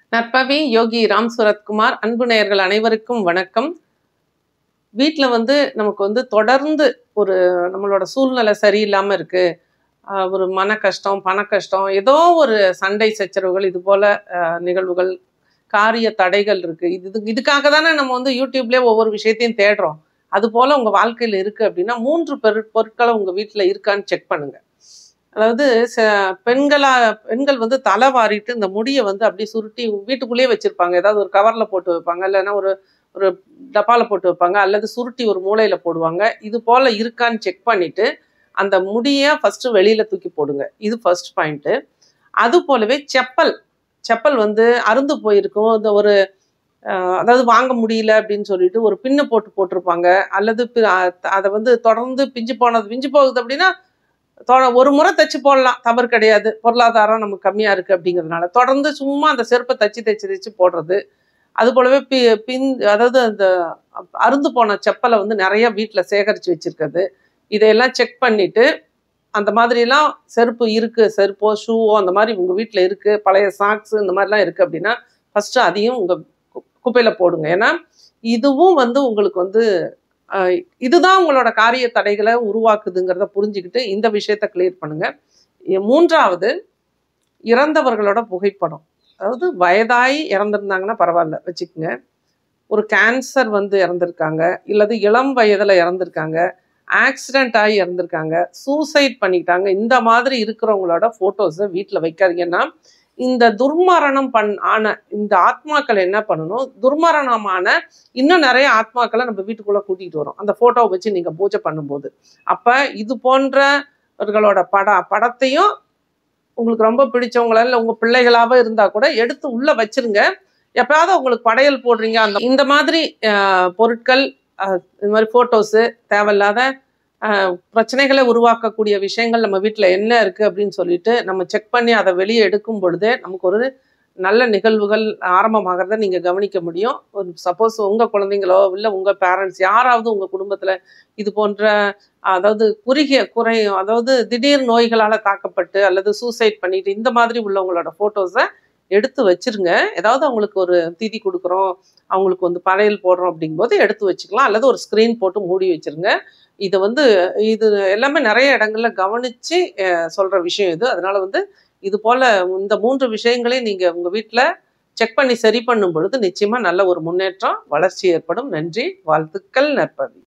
நற்பவி யோகி ராம் சுரத்குமார். அன்பு நேயர்கள் அனைவருக்கும் வணக்கம். வீட்டில் நமக்கு தொடர்ந்து ஒரு நம்மளோட சூழ்நிலை சரியில்லாமல் இருக்கு, ஒரு மன கஷ்டம், பண கஷ்டம், ஏதோ ஒரு சண்டை சச்சரவுகள், இது போல நிகழ்வுகள், காரிய தடைகள் இருக்கு. இதுக்காக தானே நம்ம யூடியூப்லேயே ஒவ்வொரு விஷயத்தையும் தேடுறோம். அது போல உங்க வாழ்க்கையில் இருக்கு அப்படின்னா 3 பொருட்களை உங்க வீட்டில் இருக்கான்னு செக் பண்ணுங்க. அதாவது பெண்கள் தலை வாரிட்டு இந்த முடியை அப்படியே சுருட்டி வீட்டுக்குள்ளேயே வச்சிருப்பாங்க. ஏதாவது ஒரு கவர்ல போட்டு வைப்பாங்க, இல்லைன்னா ஒரு ஒரு டப்பால போட்டு வைப்பாங்க, அல்லது சுருட்டி ஒரு மூலையில போடுவாங்க. இது போல இருக்கான்னு செக் பண்ணிட்டு அந்த முடியை ஃபர்ஸ்ட் வெளியில தூக்கி போடுங்க. இது ஃபர்ஸ்ட் பாயிண்ட். அது போலவே செப்பல் செப்பல் அருந்து போயிருக்கும். இந்த ஒரு அதாவது வாங்க முடியல அப்படின்னு சொல்லிட்டு ஒரு பின்ன போட்டிருப்பாங்க, அல்லது அதை தொடர்ந்து பிஞ்சு போகுது அப்படின்னா ஒரு முறை தச்சு போடலாம், தவறு கிடையாது. பொருளாதாரம் நமக்கு கம்மியா இருக்கு அப்படிங்கிறதுனால தொடர்ந்து சும்மா அந்த செருப்பை தச்சு போடுறது. அது போலவே அதாவது அந்த அருந்து போன செப்பலை நிறைய வீட்டில் சேகரித்து வச்சிருக்கிறது. இதையெல்லாம் செக் பண்ணிட்டு அந்த மாதிரிலாம் செருப்பு இருக்கு, செருப்போ ஷூவோ அந்த மாதிரி உங்க வீட்டில் இருக்கு, பழைய சாக்ஸ் இந்த மாதிரிலாம் இருக்கு அப்படின்னா ஃபர்ஸ்ட் அதையும் உங்க குப்பையில போடுங்க. ஏன்னா இதுவும் உங்களுக்கு இதுதான் உங்களோட காரிய தடைகளை உருவாக்குதுங்கிறத புரிஞ்சுக்கிட்டு இந்த விஷயத்த கிளியர் பண்ணுங்க. 3வது, இறந்தவர்களோட புகைப்படம். அதாவது வயதாகி இறந்துருந்தாங்கன்னா பரவாயில்ல, வச்சுக்கோங்க. ஒரு கேன்சர் இறந்துருக்காங்க, இல்லது இளம் வயதில் இறந்துருக்காங்க, ஆக்சிடென்ட் ஆகி இறந்துருக்காங்க, சூசைட் பண்ணிக்கிட்டாங்க, இந்த மாதிரி இருக்கிறவங்களோட ஃபோட்டோஸை வீட்டில் வைக்காதீங்கன்னா இந்த துர்மரணம் ஆன இந்த ஆத்மாக்கள் என்ன பண்ணணும், துர்மரணமான இன்னும் நிறைய ஆத்மாக்களை நம்ம வீட்டுக்குள்ளே கூட்டிகிட்டு வரோம் அந்த ஃபோட்டோவை வச்சு நீங்கள் பூஜை பண்ணும்போது. அப்போ இது போன்றவர்களோட படத்தையும் உங்களுக்கு ரொம்ப பிடிச்சவங்கள இல்லை உங்கள் பிள்ளைகளாக இருந்தால் கூட எடுத்து உள்ளே வச்சிருங்க. எப்பயாவது உங்களுக்கு படையல் போடுறீங்க, இந்த மாதிரி பொருட்கள், இது மாதிரி ஃபோட்டோஸு, தேவையில்லாத பிரச்சனைகளை உருவாக்கக்கூடிய விஷயங்கள் நம்ம வீட்டில் என்ன இருக்குது அப்படின்னு சொல்லிட்டு நம்ம செக் பண்ணி அதை வெளியே எடுக்கும் பொழுதே நமக்கு ஒரு நல்ல நிகழ்வுகள் ஆரம்பமாகிறத நீங்கள் கவனிக்க முடியும். ஒரு சப்போஸ் உங்கள் குழந்தைங்களோ இல்லை உங்கள் பேரண்ட்ஸ் யாராவது உங்கள் குடும்பத்தில் இது போன்ற அதாவது அதாவது திடீர் நோய்களால் தாக்கப்பட்டு அல்லது சூசைட் பண்ணிட்டு இந்த மாதிரி உள்ளவங்களோட ஃபோட்டோஸை எடுத்து வச்சிருங்க. ஏதாவது அவங்களுக்கு ஒரு திதி கொடுக்குறோம், அவங்களுக்கு படையல் போடுறோம் அப்படிங்கும்போது எடுத்து வச்சுக்கலாம், அல்லது ஒரு ஸ்க்ரீன் போட்டு மூடி வச்சிருங்க. இது எல்லாமே நிறைய இடங்கள்ல கவனிச்சு சொல்ற விஷயம் இது. அதனால இது போல இந்த 3 விஷயங்களையும் நீங்க உங்க வீட்டில் செக் பண்ணி சரி பண்ணும் பொழுது நிச்சயமா நல்ல ஒரு முன்னேற்றம், வளர்ச்சி ஏற்படும். நன்றி, வாழ்த்துக்கள், நற்பவி.